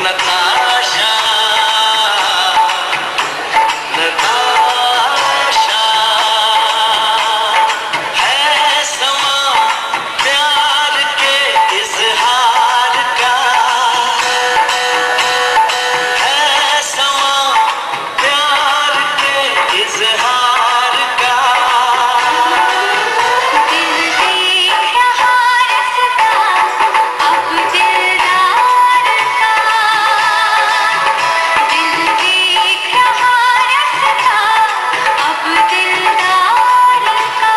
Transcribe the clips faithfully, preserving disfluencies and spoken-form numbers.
नताशा नताशा है समा प्यार के इजहार का, है समा प्यार के इजहार का। दिल देख रहा रास्ता अब दिलदार का, दिल देख रहा रास्ता अब दिलदार का।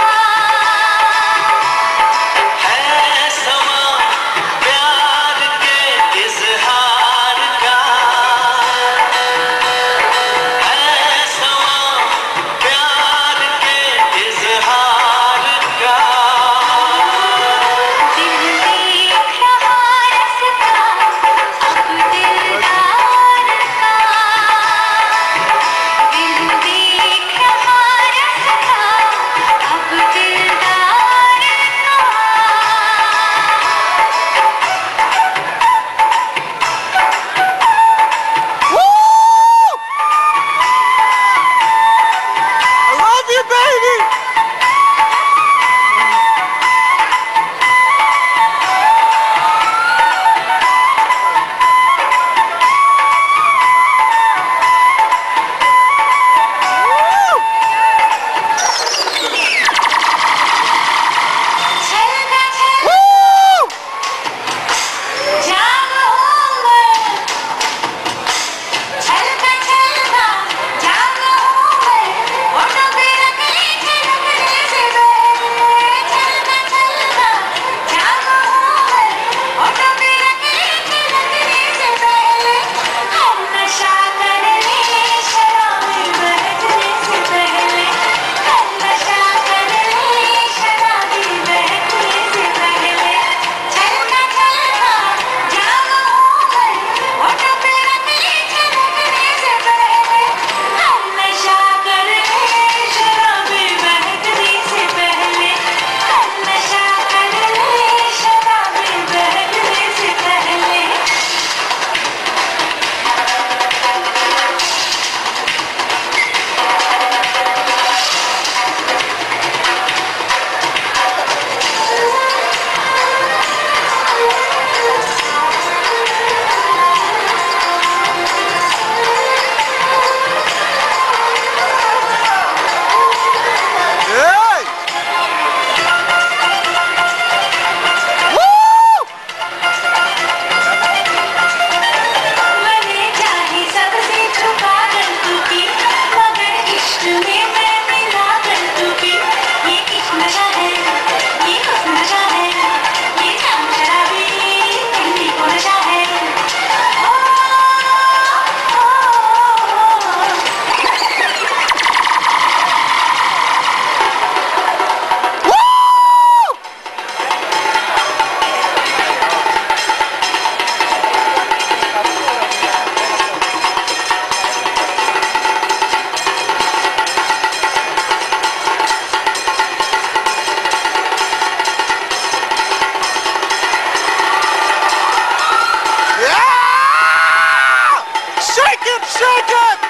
है समा प्यार के इजहार का, है समा प्यार के इजहार का। दिल देख रहा रास्ता अब दिलदार का, दिल देख रहा रास्ता अब दिलदार का। I love you, baby! चलता चल Woo! जागो मैं, चलता चलता जागो मैं, होठों पे रंगली झलकने से पहले। चलता चलता जागो मैं, होठों पे रंगली झलकने से पहले। हर नशा कर ले शराब बहकने से पहले, हर नशा कर ले शराब बहकने से पहले। चलता चलता जागो मैं, होठों पे रंगली झलकने से पहले। हर नशा कर ले शराब बहकने से पहले, हर नशा कर ले शराब बहकने से पहले। Hey! Woo! मैंने चाही सबसे छुपा कर तू की, मगर इश्क में मैं मिला कर तू की। ये इश्क नशा है, ये हुस्न नशा है, ये जाम शराबी दिल्ली को नशा है। ओ, ओ, ओ, Woo! Yeah! Shake it, shake it!